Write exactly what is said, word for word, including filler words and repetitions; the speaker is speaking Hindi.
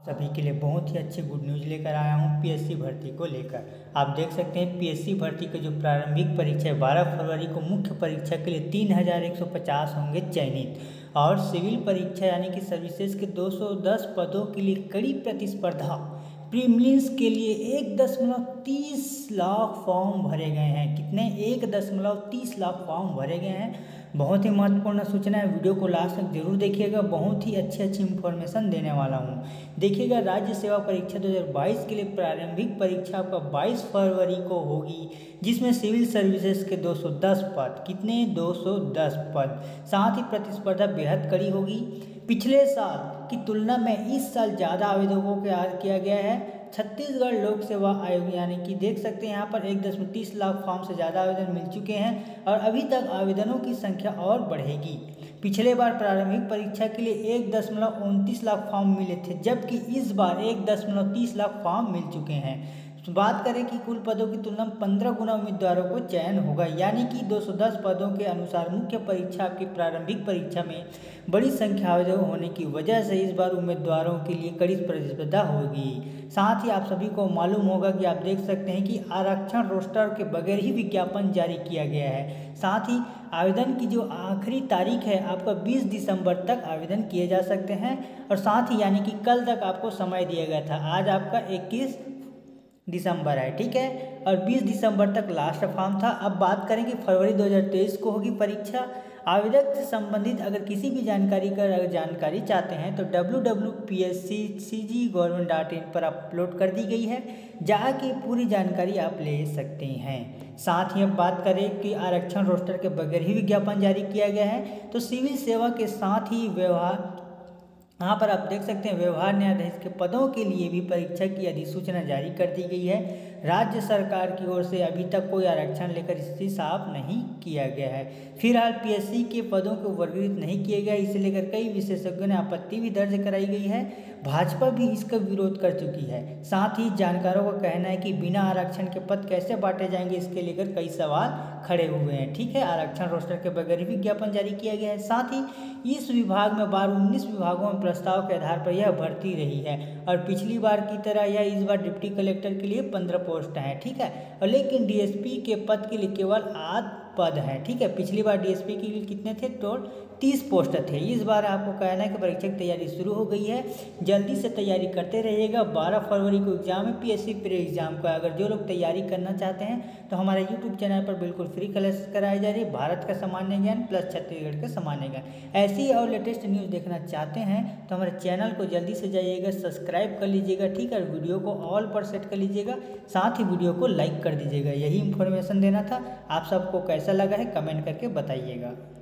सभी के लिए बहुत ही अच्छी गुड न्यूज़ लेकर आया हूँ पीएससी भर्ती को लेकर। आप देख सकते हैं पीएससी भर्ती का जो प्रारंभिक परीक्षा है बारह फरवरी को मुख्य परीक्षा के लिए तीन हज़ार एक सौ पचास होंगे चयनित, और सिविल परीक्षा यानी कि सर्विसेज के दो सौ दस पदों के लिए कड़ी प्रतिस्पर्धा। प्रीलिम्स के लिए एक दशमलव तीस लाख फॉर्म भरे गए हैं। कितने? एक दशमलव तीस लाख फॉर्म भरे गए हैं। बहुत ही महत्वपूर्ण सूचना है, वीडियो को लास्ट तक जरूर देखिएगा। बहुत ही अच्छी अच्छी इंफॉर्मेशन देने वाला हूँ। देखिएगा, राज्य सेवा परीक्षा दो हज़ार बाईस के लिए प्रारंभिक परीक्षा आपका बाईस फरवरी को होगी, जिसमें सिविल सर्विसेज के दो सौ दस पद। कितने? दो सौ दस पद। साथ ही प्रतिस्पर्धा बेहद कड़ी होगी। पिछले साल की तुलना में इस साल ज़्यादा आवेदकों को याद किया गया है। छत्तीसगढ़ लोक सेवा आयोग यानी कि देख सकते हैं यहाँ पर एक दशमलव तीस लाख फॉर्म से ज़्यादा आवेदन मिल चुके हैं, और अभी तक आवेदनों की संख्या और बढ़ेगी। पिछले बार प्रारंभिक परीक्षा के लिए एक दशमलव उनतीस लाख फॉर्म मिले थे, जबकि इस बार एक दशमलव तीस लाख फॉर्म मिल चुके हैं। तो बात करें कि कुल पदों की तुलना में पंद्रह गुना उम्मीदवारों को चयन होगा, यानी कि दो सौ दस पदों के अनुसार मुख्य परीक्षा आपकी प्रारंभिक परीक्षा में बड़ी संख्या आवेदक होने की वजह से इस बार उम्मीदवारों के लिए कड़ी प्रतिस्पर्धा होगी। साथ ही आप सभी को मालूम होगा कि आप देख सकते हैं कि आरक्षण रोस्टर के बगैर ही विज्ञापन जारी किया गया है। साथ ही आवेदन की जो आखिरी तारीख है आपका बीस दिसंबर तक आवेदन किए जा सकते हैं, और साथ ही यानी कि कल तक आपको समय दिया गया था। आज आपका इक्कीस दिसंबर है, ठीक है, और बीस दिसंबर तक लास्ट फॉर्म था। अब बात करें कि फरवरी दो हज़ार तेईस को होगी परीक्षा। आवेदक से संबंधित अगर किसी भी जानकारी का अगर जानकारी चाहते हैं तो W W W P S C C G government dot in पर अपलोड कर दी गई है, जहाँ की पूरी जानकारी आप ले सकते हैं। साथ ही अब बात करें कि आरक्षण रोस्टर के बगैर ही विज्ञापन जारी किया गया है, तो सिविल सेवा के साथ ही व्यवहार यहाँ पर आप देख सकते हैं व्यवहार न्यायाधीश के पदों के लिए भी परीक्षा की अधिसूचना जारी कर दी गई है। राज्य सरकार की ओर से अभी तक कोई आरक्षण लेकर स्थिति साफ नहीं किया गया है। फिलहाल पीएससी के पदों को वर्गीकृत नहीं किए गए, इसे लेकर कई विशेषज्ञों ने आपत्ति भी दर्ज कराई गई है। भाजपा भी इसका विरोध कर चुकी है। साथ ही जानकारों का कहना है कि बिना आरक्षण के पद कैसे बांटे जाएंगे, इसके लेकर कई सवाल खड़े हुए हैं। ठीक है, आरक्षण रोस्टर के बगैर ही विज्ञापन जारी किया गया है। साथ ही इस विभाग में बार उन्नीस विभागों में प्रस्ताव के आधार पर यह भर्ती रही है, और पिछली बार की तरह यह इस बार डिप्टी कलेक्टर के लिए पंद्रह पोस्ट हैं। ठीक है, और लेकिन डीएसपी के पद के लिए केवल आठ पद हैं। ठीक है, पिछली बार डीएसपी के लिए कितने थे? टोटल तीस पोस्ट थे। इस बार आपको कहना है कि परीक्षा की तैयारी शुरू हो गई है, जल्दी से तैयारी करते रहिएगा। बारह फरवरी को एग्जाम है पीएससी प्री एग्जाम का। अगर जो लोग तैयारी करना चाहते हैं तो हमारे यूट्यूब चैनल पर बिल्कुल फ्री क्लास कराई जा रही है, भारत का सामान्य ज्ञान प्लस छत्तीसगढ़ का सामान्य ज्ञान। ऐसी और लेटेस्ट न्यूज़ देखना चाहते हैं तो हमारे चैनल को जल्दी से जाइएगा, सब्सक्राइब कर लीजिएगा। ठीक है, वीडियो को ऑल पर सेट कर लीजिएगा, साथ ही वीडियो को लाइक कर दीजिएगा। यही इन्फॉर्मेशन देना था। आप सबको कैसा लगा है कमेंट करके बताइएगा।